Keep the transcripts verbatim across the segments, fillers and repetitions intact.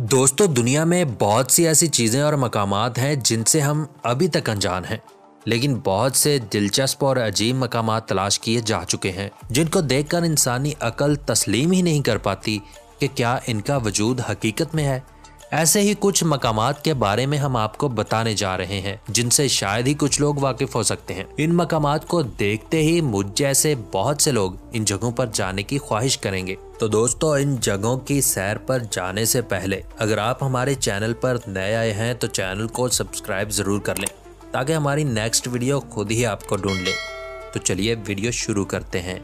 दोस्तों, दुनिया में बहुत सी ऐसी चीज़ें और मकामात हैं जिनसे हम अभी तक अनजान हैं, लेकिन बहुत से दिलचस्प और अजीब मकामात तलाश किए जा चुके हैं जिनको देखकर इंसानी अकल तस्लीम ही नहीं कर पाती कि क्या इनका वजूद हकीकत में है। ऐसे ही कुछ मकामात के बारे में हम आपको बताने जा रहे हैं जिनसे शायद ही कुछ लोग वाकिफ हो सकते हैं। इन मकामात को देखते ही मुझ जैसे बहुत से लोग इन जगहों पर जाने की ख्वाहिश करेंगे। तो दोस्तों, इन जगहों की सैर पर जाने से पहले अगर आप हमारे चैनल पर नए आए हैं तो चैनल को सब्सक्राइब जरूर कर लें ताकि हमारी नेक्स्ट वीडियो खुद ही आपको ढूंढ ले। तो चलिए वीडियो शुरू करते हैं।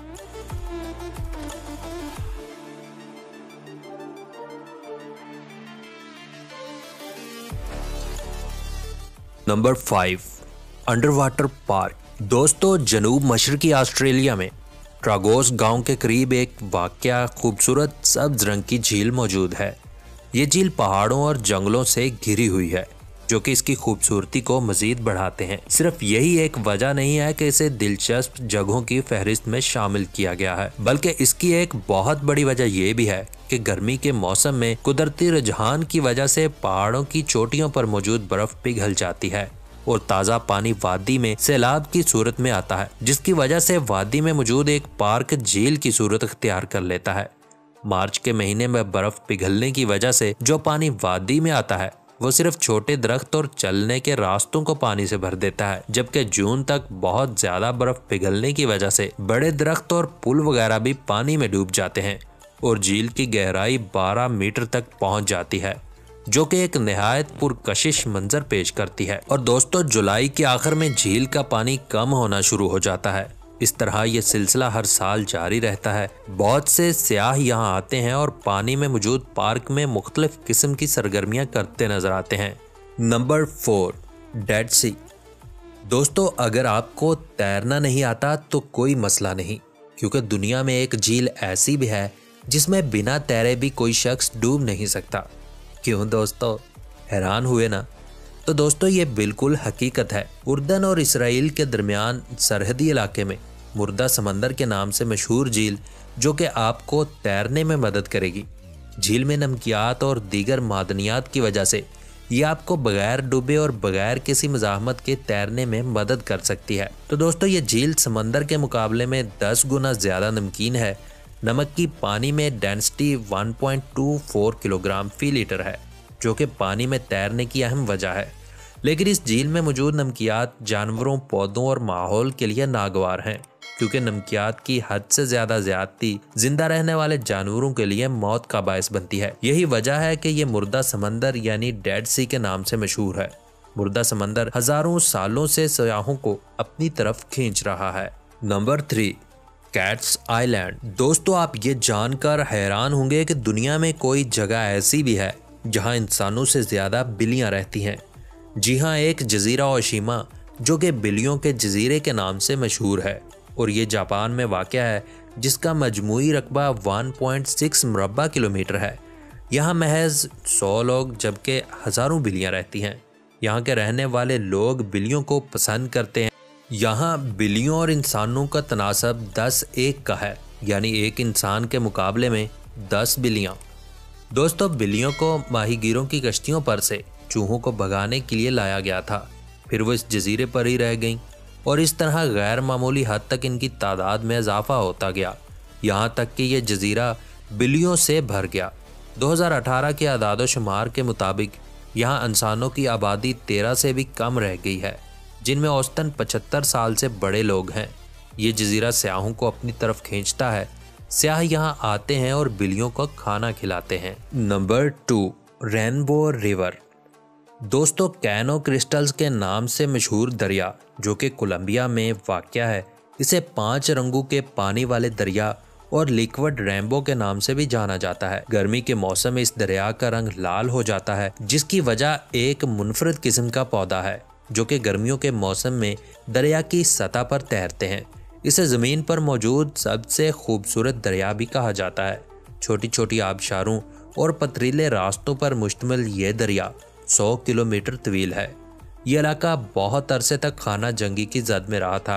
Number five, under water park. दोस्तों, जनूब मशरकी ऑस्ट्रेलिया में ट्रागोस गांव के करीब एक वाक़या खूबसूरत सब्ज रंग की झील मौजूद है। ये झील पहाड़ों और जंगलों से घिरी हुई है जो कि इसकी खूबसूरती को मजीद बढ़ाते हैं। सिर्फ यही एक वजह नहीं है कि इसे दिलचस्प जगहों की फहरिस्त में शामिल किया गया है, बल्कि इसकी एक बहुत बड़ी वजह यह भी है कि गर्मी के मौसम में कुदरती रुझान की वजह से पहाड़ों की चोटियों पर मौजूद बर्फ पिघल जाती है और ताज़ा पानी वादी में सैलाब की सूरत में आता है, जिसकी वजह से वादी में मौजूद एक पार्क झील की सूरत अख्तियार कर लेता है। मार्च के महीने में बर्फ पिघलने की वजह से जो पानी वादी में आता है वो सिर्फ छोटे दरख्त और चलने के रास्तों को पानी से भर देता है, जबकि जून तक बहुत ज्यादा बर्फ पिघलने की वजह से बड़े दरख्त और पुल वगैरह भी पानी में डूब जाते हैं और झील की गहराई बारह मीटर तक पहुंच जाती है, जो कि एक निहायत पुरकशिश मंजर पेश करती है। और दोस्तों, जुलाई के आखिर में झील का पानी कम होना शुरू हो जाता है। इस तरह ये सिलसिला हर साल जारी रहता है। बहुत से सयाह यहाँ आते हैं और पानी में मौजूद पार्क में मुख्तलिफ किस्म की सरगर्मियां करते नजर आते हैं। Number four, Dead Sea. दोस्तों, अगर आपको तैरना नहीं आता तो कोई मसला नहीं, क्योंकि दुनिया में एक झील ऐसी भी है जिसमें बिना तैरे भी कोई शख्स डूब नहीं सकता। क्यों दोस्तों, हैरान हुए ना? तो दोस्तों, ये बिल्कुल हकीकत है। उर्दन और इसराइल के दरमियान सरहदी इलाके में मुर्दा समंदर के नाम से मशहूर झील, जो कि आपको तैरने में मदद करेगी। झील में नमकियात और दीगर मादनियात की वजह से ये आपको बगैर डूबे और बगैर किसी मज़ाहमत के तैरने में मदद कर सकती है। तो दोस्तों, ये झील समंदर के मुकाबले में दस गुना ज़्यादा नमकीन है। नमक की पानी में density one point two four kilogram फी लीटर है, जो कि पानी में तैरने की अहम वजह है। लेकिन इस झील में मौजूद नमकियात जानवरों, पौधों और माहौल के लिए नागवार हैं, क्योंकि नमकियात की हद से ज़्यादा ज़्यादती जिंदा रहने वाले जानवरों के लिए मौत का बायस बनती है। यही वजह है कि ये मुर्दा समंदर यानी डेड सी के नाम से मशहूर है। मुर्दा समंदर हजारों सालों से सयाहों को अपनी तरफ खींच रहा है। Number three, Cats Island. दोस्तों, आप ये जानकर हैरान होंगे कि दुनिया में कोई जगह ऐसी भी है जहां इंसानों से ज्यादा बिल्लियां रहती हैं। जी हाँ, एक जजीरा ओशिमा, जो कि बिल्लियों के जजीरे के नाम से मशहूर है और ये जापान में वाक़या है, जिसका मजमूई रकबा वन पॉइंट सिक्स मुरब्बा किलोमीटर है। यहाँ महज सौ लोग जबकि हज़ारों बिल्लियाँ रहती हैं। यहाँ के रहने वाले लोग बिल्लियों को पसंद करते हैं। यहाँ बिल्लियों और इंसानों का तनासब दस एक का है, यानी एक इंसान के मुकाबले में दस बिल्लियाँ। दोस्तों, बिल्लियों को माहीगीरों की कश्तियों पर से चूहों को भगाने के लिए लाया गया था, फिर वो इस जजीरे पर ही रह गईं और इस तरह गैर मामूली हद तक इनकी तादाद में इजाफा होता गया, यहाँ तक कि ये जजीरा बिल्लियों से भर गया। दो हज़ार अठारह के आदाद शुमार के मुताबिक यहाँ इंसानों की आबादी तेरह से भी कम रह गई है, जिनमें औसतन पचहत्तर साल से बड़े लोग हैं। ये जजीरा सयाहों को अपनी तरफ खींचता है। सयाह यहाँ आते हैं और बिल्लियों को खाना खिलाते हैं। Number two, Rainbow River. दोस्तों, कैनो क्रिस्टल्स के नाम से मशहूर दरिया, जो कि कोलंबिया में वाक़या है, इसे पांच रंगों के पानी वाले दरिया और लिक्विड रेनबो के नाम से भी जाना जाता है। गर्मी के मौसम में इस दरिया का रंग लाल हो जाता है, जिसकी वजह एक मुनफरद किस्म का पौधा है जो कि गर्मियों के मौसम में दरिया की सतह पर तैरते हैं। इसे ज़मीन पर मौजूद सबसे खूबसूरत दरिया भी कहा जाता है। छोटी छोटी आबशारों और पथरीले रास्तों पर मुश्तमिल ये दरिया सौ किलोमीटर तवील है। ये इलाका बहुत अरसे तक खाना जंगी की जद में रहा था,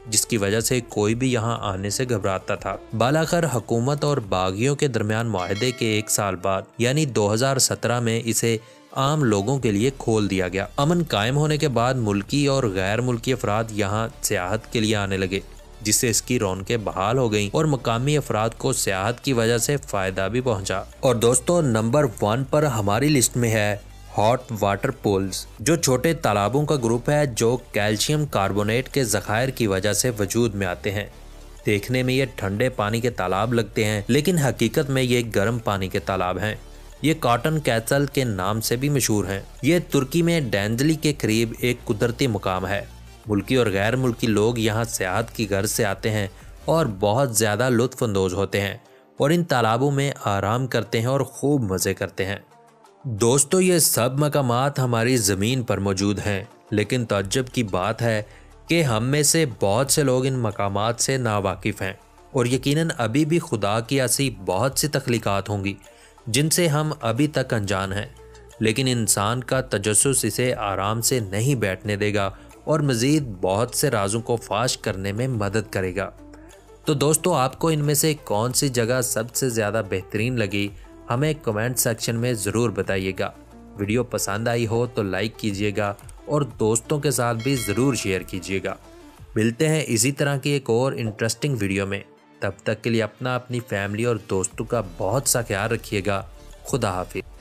जिसकी वजह से कोई भी यहाँ आने से घबराता था। बालाकर हुकूमत और बागियों के दरमियान मुआहदे के एक साल बाद यानी दो हज़ार सत्रह में इसे आम लोगों के लिए खोल दिया गया। अमन कायम होने के बाद मुल्की और गैर मुल्की अफराद यहाँ सियाहत के लिए आने लगे, जिससे इसकी रौनकें बहाल हो गईं और मकामी अफराद को सियाहत की वजह से फ़ायदा भी पहुंचा। और दोस्तों, नंबर वन पर हमारी लिस्ट में है हॉट वाटर पूल्स, जो छोटे तालाबों का ग्रुप है जो कैल्शियम कार्बोनेट के ज़खायर की वजह से वजूद में आते हैं। देखने में ये ठंडे पानी के तालाब लगते हैं, लेकिन हकीकत में ये गर्म पानी के तालाब हैं। ये कॉटन कैसल के नाम से भी मशहूर हैं। ये तुर्की में डेंजली के करीब एक कुदरती मुकाम है। मुल्की और गैर मुल्की लोग यहाँ सियाहत की गर्ज से आते हैं और बहुत ज़्यादा लुत्फ़ अंदोज़ होते हैं और इन तालाबों में आराम करते हैं और खूब मज़े करते हैं। दोस्तों, ये सब मकामात हमारी ज़मीन पर मौजूद हैं, लेकिन तअज्जुब की बात है कि हम में से बहुत से लोग इन मकामात से नावाकिफ़ हैं और यकीनन अभी भी खुदा की ऐसी बहुत सी तख्लीक़ात होंगी जिनसे हम अभी तक अनजान हैं, लेकिन इंसान का तजस्सुस इसे आराम से नहीं बैठने देगा और मज़ीद बहुत से राज़ों को फाश करने में मदद करेगा। तो दोस्तों, आपको इनमें से कौन सी जगह सबसे ज़्यादा बेहतरीन लगी, हमें कमेंट सेक्शन में ज़रूर बताइएगा। वीडियो पसंद आई हो तो लाइक कीजिएगा और दोस्तों के साथ भी ज़रूर शेयर कीजिएगा। मिलते हैं इसी तरह की एक और इंटरेस्टिंग वीडियो में। तब तक के लिए अपना, अपनी फैमिली और दोस्तों का बहुत सा ख्याल रखिएगा। खुदा हाफिज़।